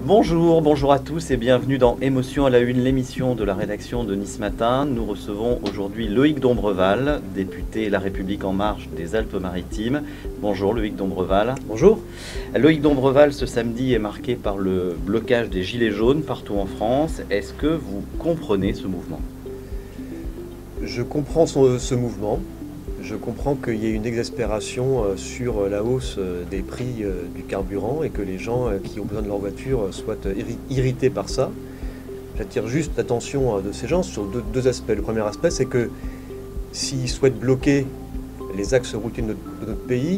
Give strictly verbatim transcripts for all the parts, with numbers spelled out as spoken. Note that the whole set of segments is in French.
Bonjour, bonjour à tous et bienvenue dans Émotion à la Une, l'émission de la rédaction de Nice Matin. Nous recevons aujourd'hui Loïc Dombreval, député La République En Marche des Alpes-Maritimes. Bonjour Loïc Dombreval. Bonjour. Loïc Dombreval, ce samedi est marqué par le blocage des Gilets jaunes partout en France. Est-ce que vous comprenez ce mouvement? Je comprends ce, ce mouvement. Je comprends qu'il y ait une exaspération sur la hausse des prix du carburant et que les gens qui ont besoin de leur voiture soient irrités par ça. J'attire juste l'attention de ces gens sur deux, deux aspects. Le premier aspect, c'est que s'ils souhaitent bloquer les axes routiers de notre, de notre pays,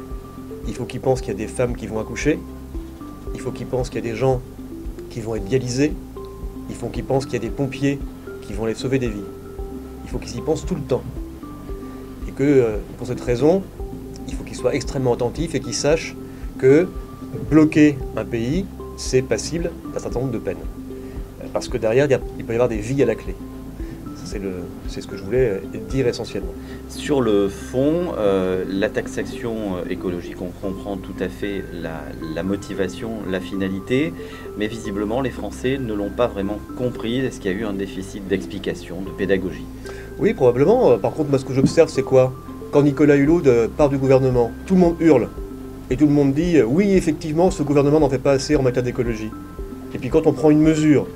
il faut qu'ils pensent qu'il y a des femmes qui vont accoucher, il faut qu'ils pensent qu'il y a des gens qui vont être dialysés, il faut qu'ils pensent qu'il y a des pompiers qui vont aller sauver des vies. Il faut qu'ils y pensent tout le temps. Et que, pour cette raison, il faut qu'ils soient extrêmement attentifs et qu'ils sachent que bloquer un pays, c'est passible d'un certain nombre de peines. Parce que derrière, il peut y avoir des vies à la clé. C'est, le, c'est ce que je voulais dire essentiellement. Sur le fond, euh, la taxation écologique, on comprend tout à fait la, la motivation, la finalité, mais visiblement les Français ne l'ont pas vraiment compris. Est-ce qu'il y a eu un déficit d'explication, de pédagogie? Oui, probablement. Par contre, moi, ce que j'observe, c'est quoi? Quand Nicolas Hulot part du gouvernement, tout le monde hurle. Et tout le monde dit, oui, effectivement, ce gouvernement n'en fait pas assez en matière d'écologie. Et puis quand on prend une mesure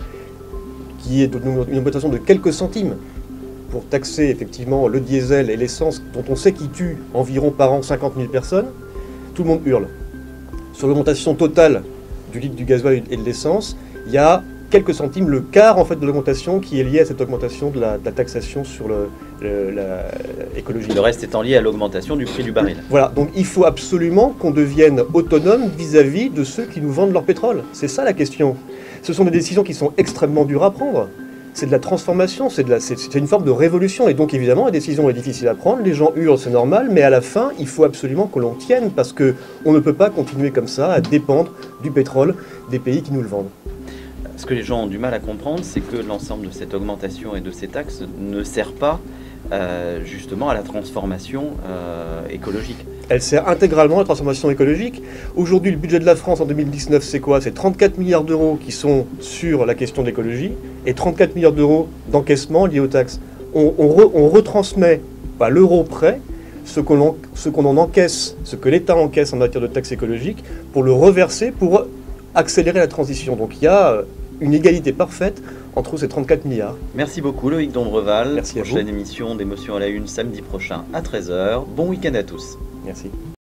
qui est une augmentation de quelques centimes pour taxer effectivement le diesel et l'essence, dont on sait qu'ils tuent environ par an cinquante mille personnes, tout le monde hurle. Sur l'augmentation totale du litre du gasoil et de l'essence, il y a quelques centimes, le quart en fait de l'augmentation qui est lié à cette augmentation de la, de la taxation sur le, le, la, l'écologie. Le reste étant lié à l'augmentation du prix du baril. Voilà, donc il faut absolument qu'on devienne autonome vis-à-vis de ceux qui nous vendent leur pétrole. C'est ça la question. Ce sont des décisions qui sont extrêmement dures à prendre. C'est de la transformation, c'est, de la, c'est, c'est une forme de révolution. Et donc évidemment, la décision est difficile à prendre, les gens hurlent, c'est normal, mais à la fin, il faut absolument que l'on tienne parce qu'on ne peut pas continuer comme ça à dépendre du pétrole des pays qui nous le vendent. Ce que les gens ont du mal à comprendre, c'est que l'ensemble de cette augmentation et de ces taxes ne sert pas euh, justement à la transformation euh, écologique. Elle sert intégralement à la transformation écologique. Aujourd'hui, le budget de la France en deux mille dix-neuf, c'est quoi? C'est trente-quatre milliards d'euros qui sont sur la question de l'écologie et trente-quatre milliards d'euros d'encaissement liés aux taxes. On, on, re, on retransmet, pas l'euro près, ce qu'on, ce qu'on en encaisse, ce que l'État encaisse en matière de taxes écologiques pour le reverser, pour accélérer la transition. Donc il y a une égalité parfaite entre ces trente-quatre milliards. Merci beaucoup Loïc Dombreval. Merci à vous. Prochaine émission d'Émotion à la Une samedi prochain à treize heures. Bon week-end à tous. Merci.